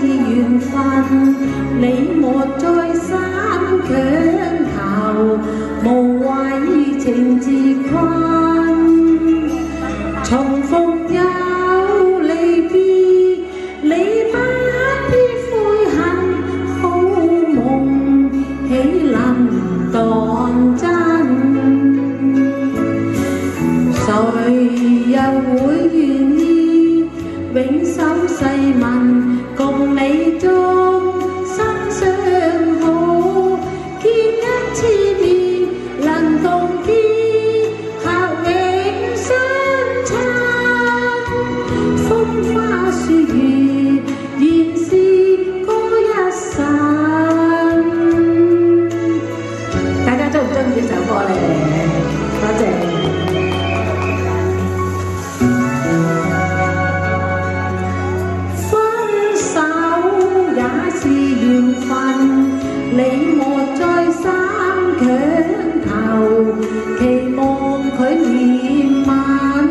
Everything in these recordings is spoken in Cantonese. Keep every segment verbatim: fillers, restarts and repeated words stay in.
緣分，你莫再三強求，無謂情自困。重逢有離別，你不必悔恨，好夢豈能當真？誰又會願意永守世盟，共你終生相好？見一次面，能共天合永相親。風花雪月，原是嗰一生。大家中唔中意呢首歌咧？多謝。緣分，你莫再三強求，期望佢憐憫。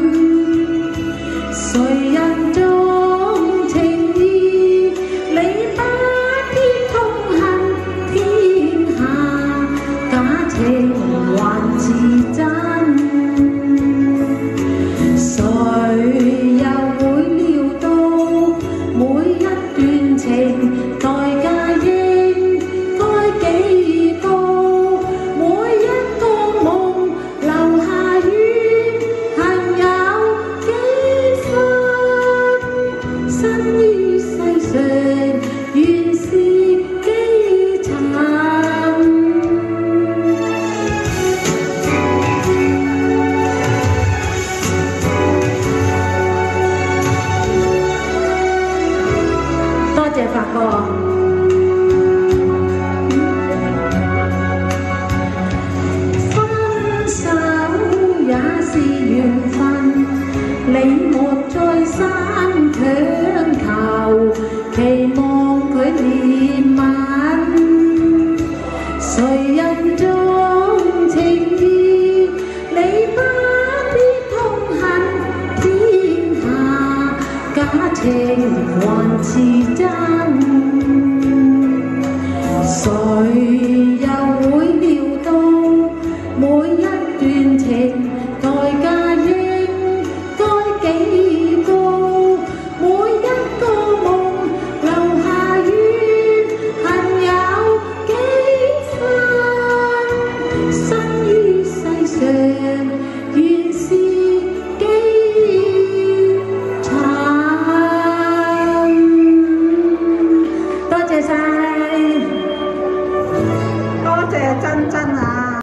誰人重情義，你不必痛恨天下，假情還是真。誰又會料到每一段情代價發哥，分手也是緣分，你莫再三強求，期望佢憐憫。誰人重情義，你不必痛恨天下，假情還是真。